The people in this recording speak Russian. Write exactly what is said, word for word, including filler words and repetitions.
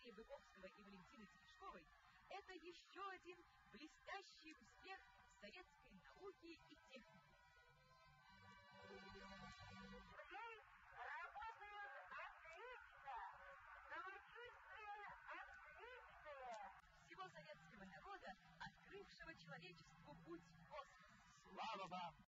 Андрея Зhukovского и Валентины Терешковой это еще один блестящий успех советской науки и техники. Здесь работают отлично, самочувствие отличное. Всего советского народа, открывшего человечеству путь в космос. Слава вам!